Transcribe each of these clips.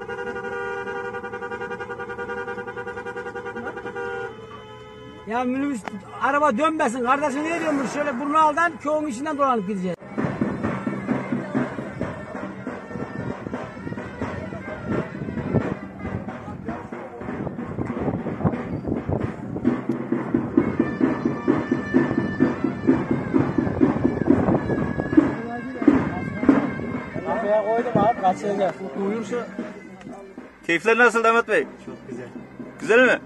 Ya minibüs araba dönmesin. Kardeşim ne diyormuş? Şöyle Burnal'dan köyün içinden dolanıp gideceğiz. Kapıya koydum abi, kaçıracak. Uyursa. Keyifler nasıl Damat Bey? Çok güzel. Güzel mi?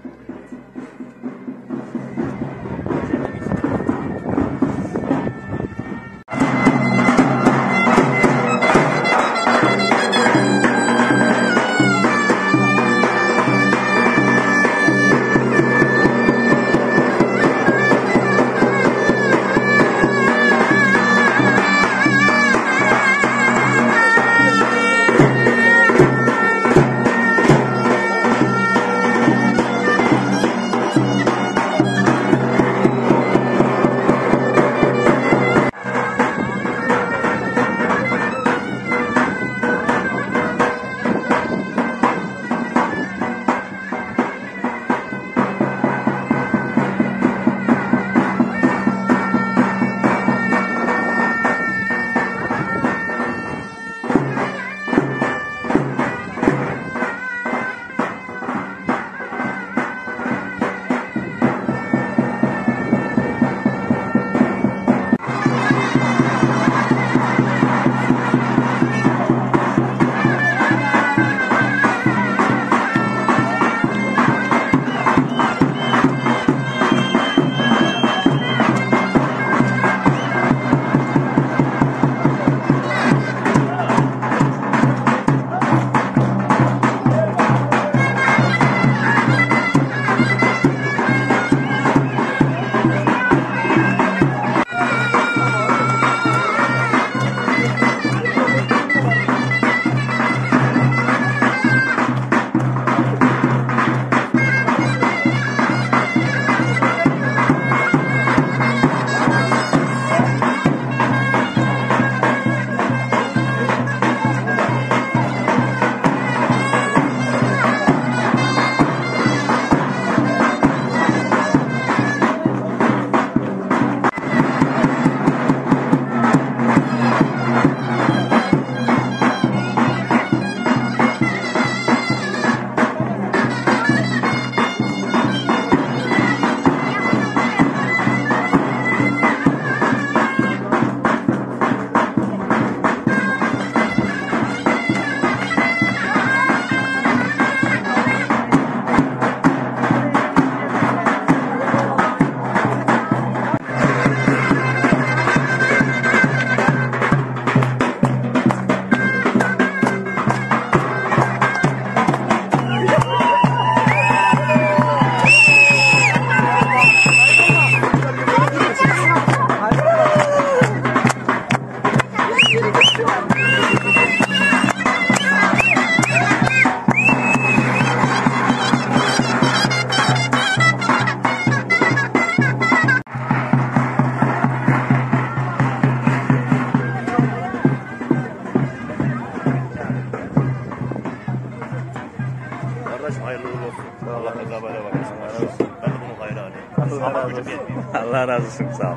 Allah razı olsun, sağ ol.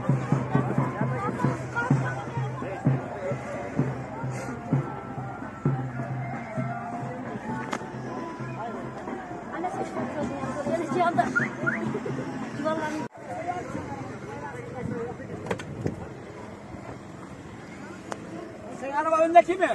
Sen araba öndeki mi?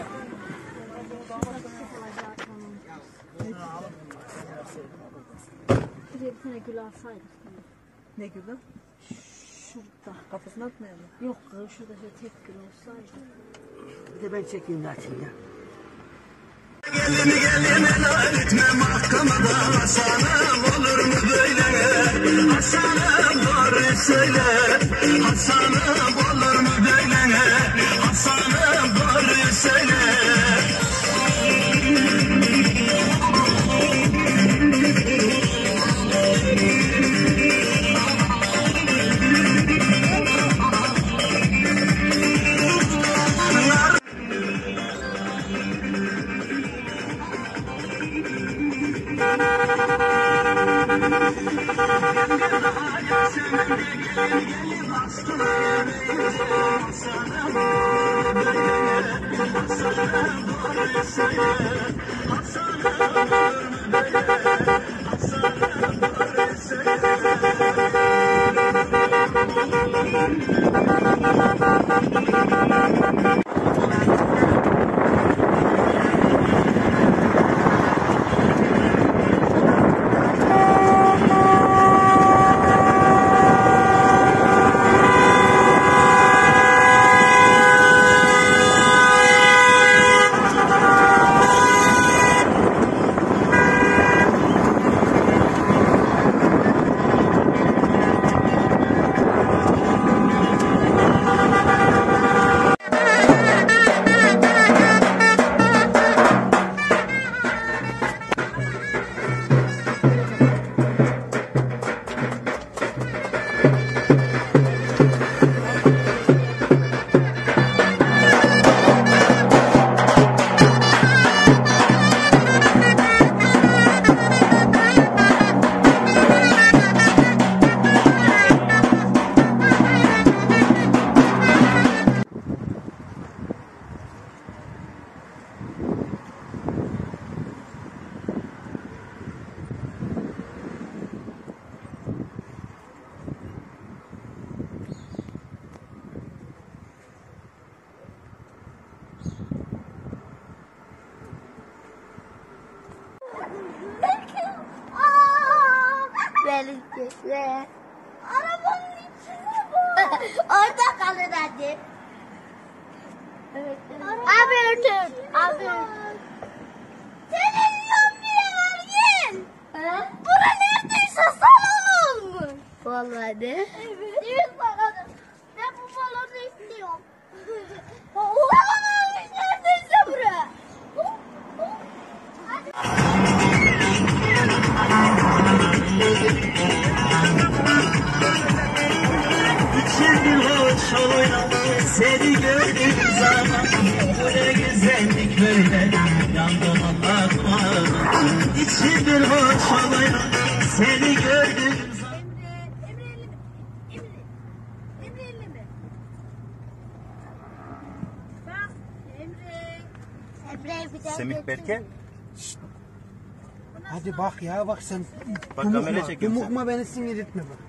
Bir tane gül alsaydık. Ne gülü? Şurada. Kafasına atmayalım. Yok şurada tek gül olsaydı. Bir de ben çekeyim zaten ya. Gelin helal etme mahkemede Hasan'ım olur mu böyle? Hasan'ım doğru söyle. Hasan'ım olur mu böyle? Hasan'ım doğru söyle. Belirtisi. Arabanın içinde bu. Orada kalır hadi. Evet. Abi örtün. Abi örtün. Televizyon bile var gel. Bura neredeyse salon olmuş. Vallahi de. Evet. Evet bakalım. Ben bu salonu istiyorum. Salon olmuş neredeyse bura. İçim hoş oynadı seni gördüğüm zaman. Bu ne güzellik böyle yandım Allah'ıma. İçim bir hoş oynadı seni gördüğüm zaman. Emre 50 mi? Bak Emre bir de Semih Berke. Hadi bak ya bak sen. Bak kamera çekiyorum seni. Yumukma beni sinir etme bak.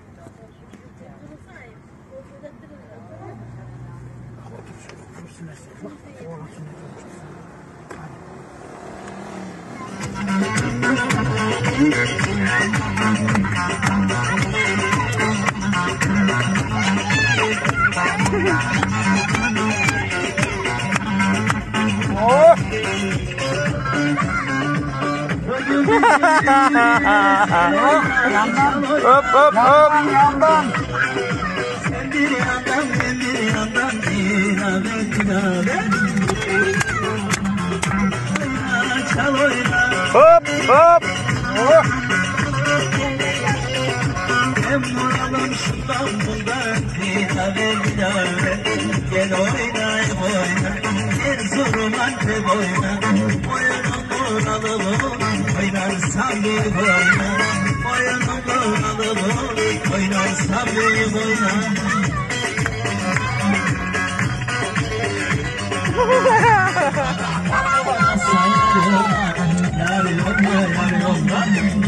Hop hop hop. Yandan. Sen bir yandan ben bir yandan çal oyna. Hop hop. Oh. Hem vuralım şundan bundan gel oynayım oyna. Erzurum Antep oyna. Oyunum vuralım oynarsan bir oyna. Oyunum vuralım oynarsan bir oyna. Yar yolda.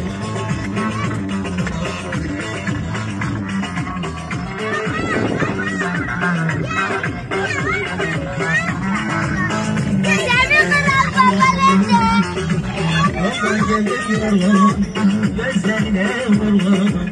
Gözlerine vurgun.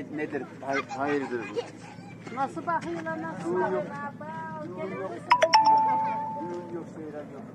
nedir? Hayırdır bu? Nasıl bakıyorlar nasıl bakıyorlar? Yok seyran yok.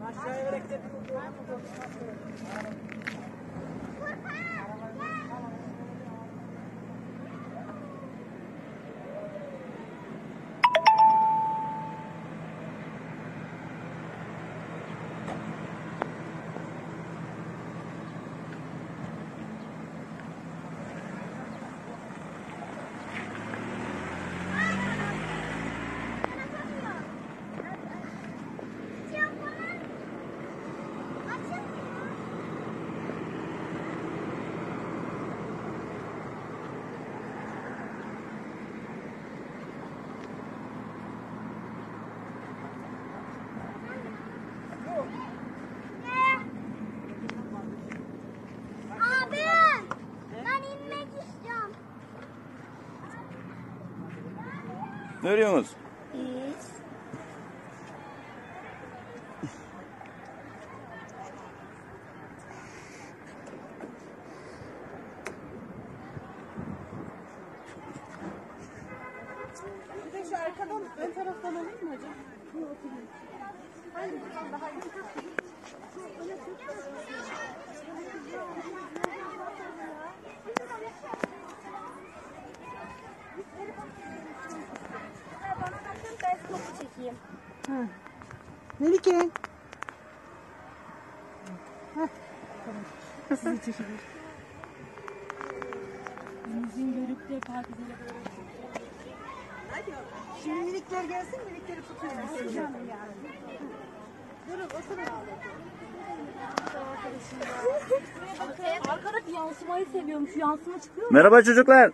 Abi, ben inmek istiyorum. Ne arıyorsunuz? Bir de şu arkadan ön taraftan alayım mı hocam? Hayır, buradan daha iyi. Bana bakın ben topu çekeyim. Melike. Şimdi minikler gelsin, minikleri tutuyoruz. Durun, oturun. Arkada bir yansımayı seviyorum. Şu yansıma çıkıyor mu? Merhaba çocuklar.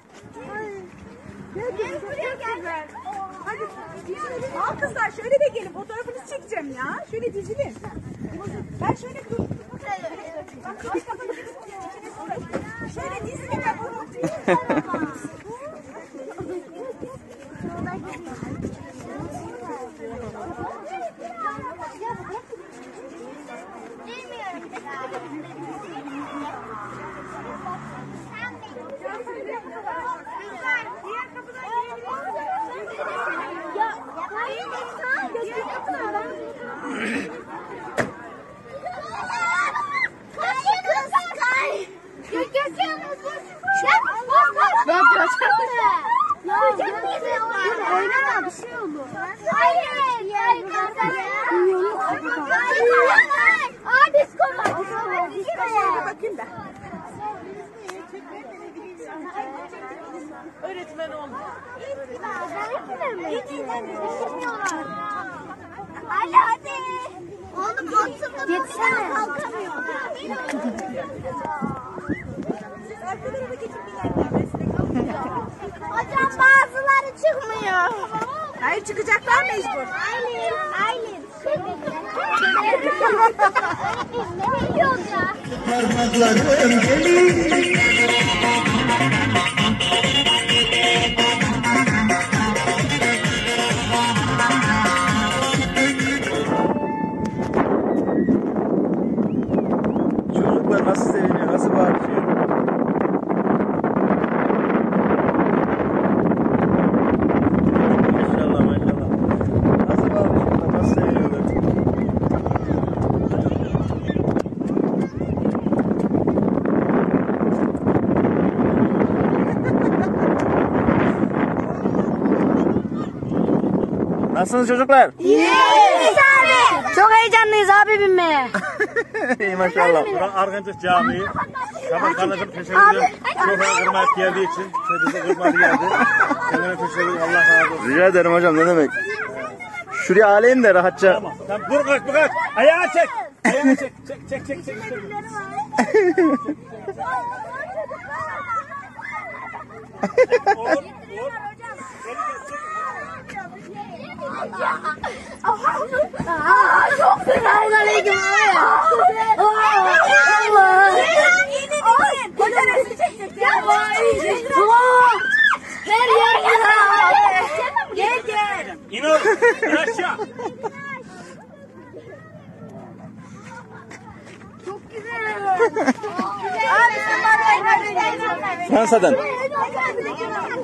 Hadi. Al kızlar, şöyle de gelin. Fotoğrafınızı çekeceğim ya. Şöyle dizilin. Ben şöyle dur. Şöyle dizilin. Ben bunu Oynama bir şey olur. Hayır. Aa disko var. bakayım da. Öğretmen oldu. Hadi. Oğlum altında yetişene kalkamıyor. Arkalara da geçin bir yerden. Hocam bazıları çıkmıyor. Hayır, çıkacaklar mecbur. Aylin. Ne biliyorsun ya? Parmaklarım gelir. Çocuklar nasıl seviniyor, nasıl bağırıyor? Maşallah maşallah. Nasıl bağırıyorlar, nasıl seviniyorlar? Nasılsınız çocuklar? İyiyiz abi. Çok heyecanlıyız abi binmeye. İyi maşallah. Burak Argancık Camii. Sabah kanalım teşekkür ederim. Profil kırmak geldiği için. Bize kırmadı geldi. Kendine teşekkür ederim. Allah razı olsun. Rica ederim hocam, ne demek. Şuraya alayım da rahatça. Tamam. Dur kalk. Ayağını çek. Ayağını çek. Çek. Oğlum. Çok güzel aleyküm abi. Her yer gel. İn oğlum. İn aşağı. Çok güzel. Abi sen bana oynadın. Fransa'dan.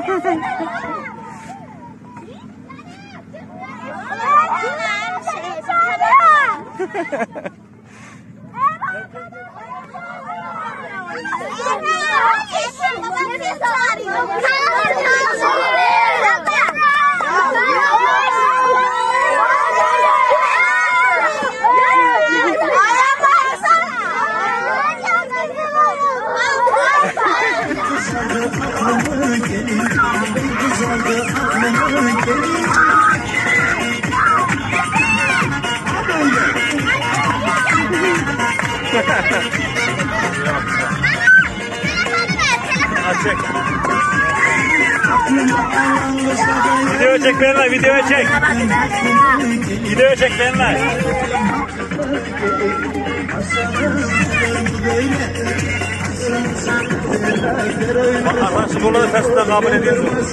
Çek. Video çek benimle, video çek. Video çek benimle. Arkadaşlar burada tersinden kabul ediyorsunuz.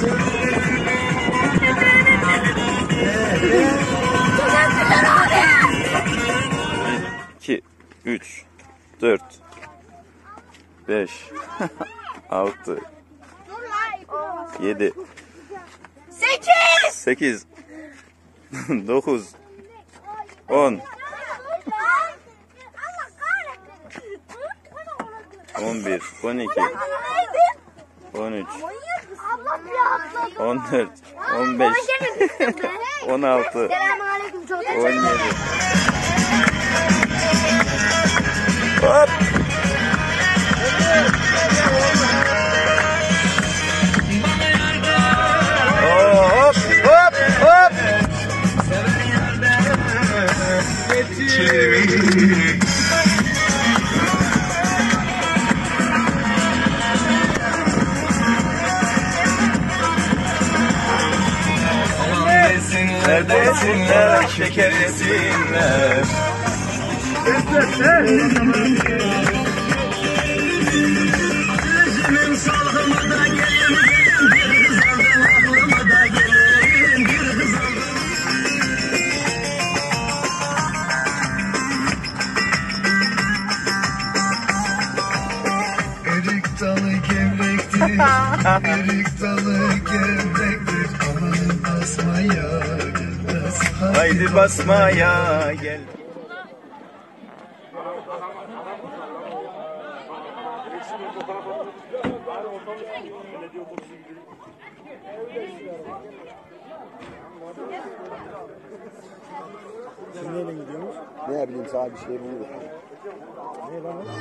2, 3, 4, 5, 6, 7, 8, 9, 10, 11, 12, 13, 14, 15, 16, 17. Hop! Hop! Hop! Hop! Desinler, desinler, şeker yesinler. Gözümün salgıma da gelin, bir kız aldım aklıma da gelin, bir kız aldım. Erik dalı gevrektir, erik dalı gevrektir, amanın basmaya gelmez. Haydi basmaya gel. Siz neyle gidiyorsunuz? Ne bileyim sana bir şey bulur. Ne lan o?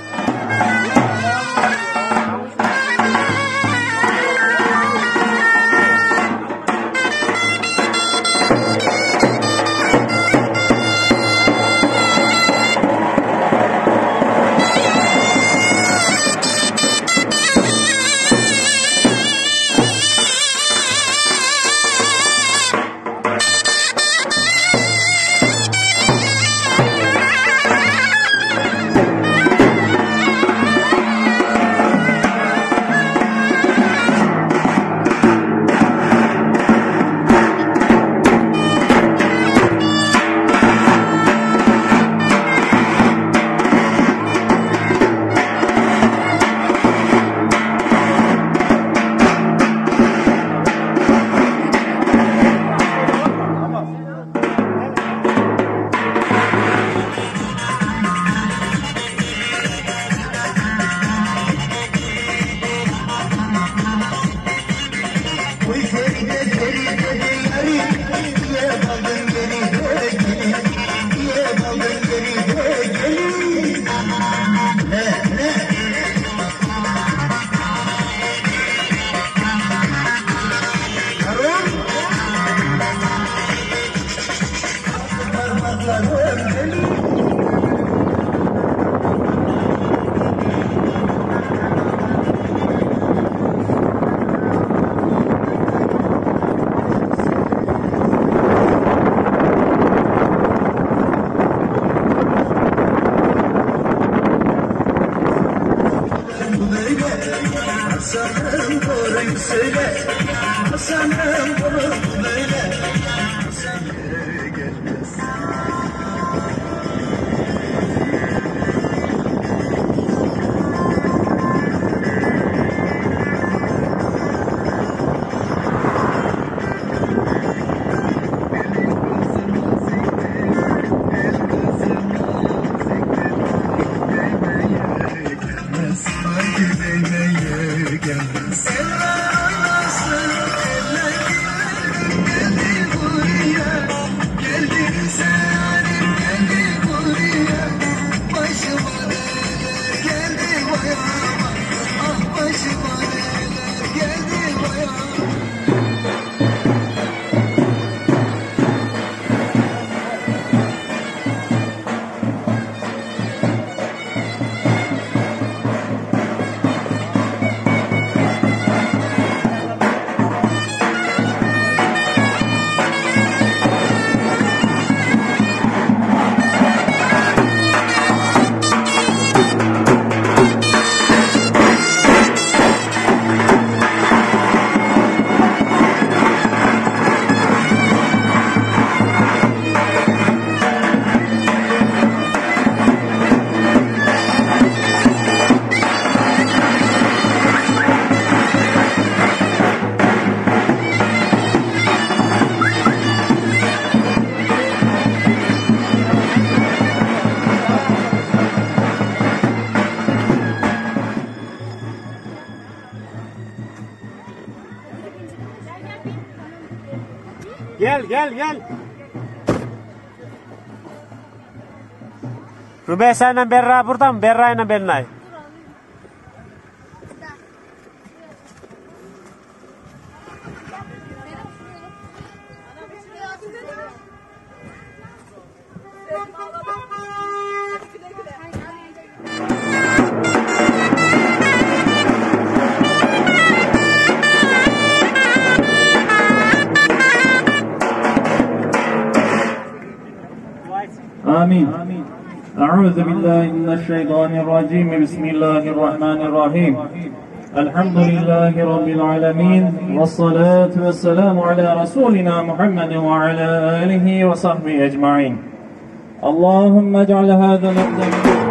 Hasan'ım doğruyu söyle, Hasan'ım bunu böyle, Hasan yere gelmez. Gel. Rümeysa ile Berra burada mı? Berra ile Benay. آمين. أعوذ بالله من الشيطان الرجيم. بسم الله الرحمن الرحيم. الحمد لله رب العالمين والصلاة والسلام على رسولنا محمد وعلى آله وصحبه أجمعين. اللهم اجعل هذا الأقدم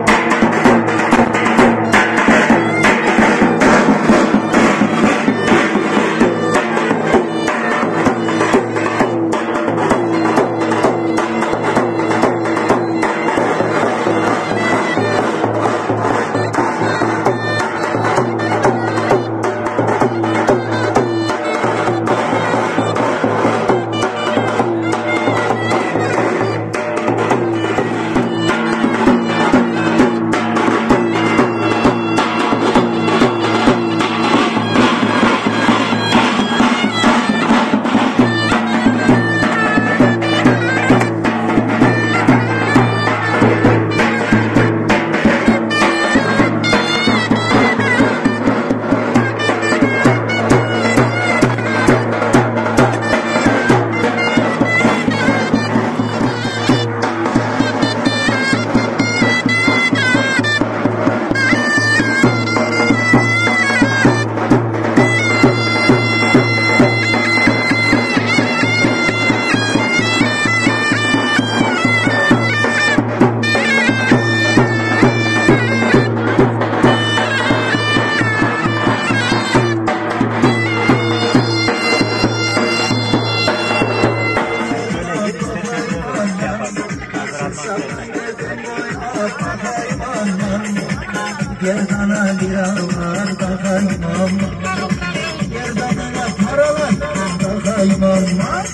Yerdana bir ağlar da kaymam. Yerdanına paralar da kaymam.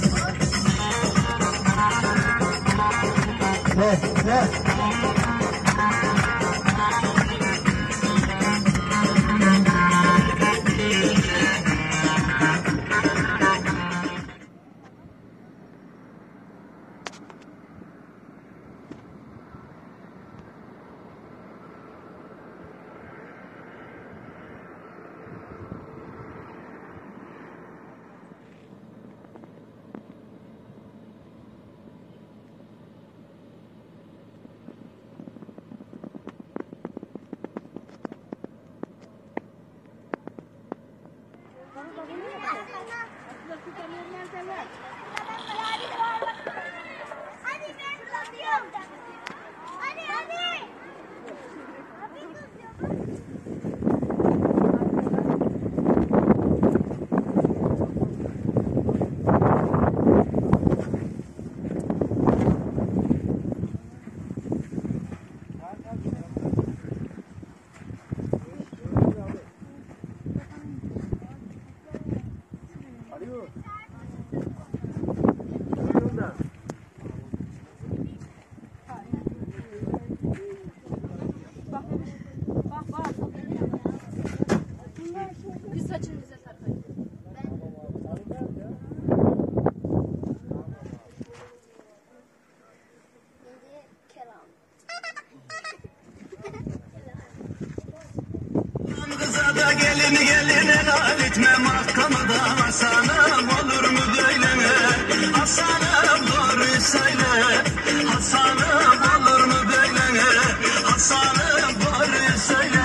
Ne? Gelin helal etme mahkamada Hasan'ım olur mu böyle? Hasan'ım doğru söyle. Hasan'ım olur mu böyle? Hasan'ım doğru söyle.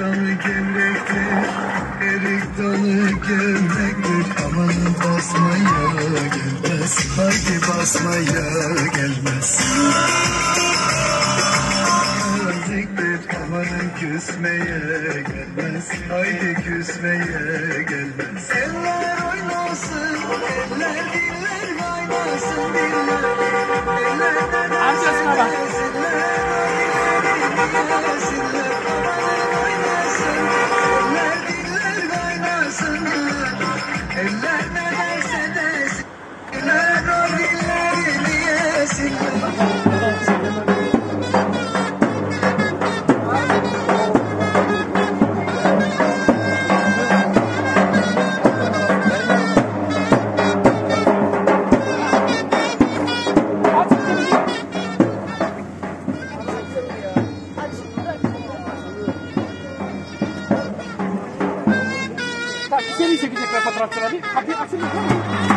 dalı gevrektir, erik dalı gevrektir. Aman basmaya gelmez, haydi basmaya gelmez. Gevrektir, amanın küsmeye gelmez, haydi küsmeye gelmez. Eller oynasın, eller diller oynasın, diller Amcasına bak. Eller ne derse desin, eller o dillerini yesinler. Seni çekecekler fotoğrafçılar. Kapıyı açın.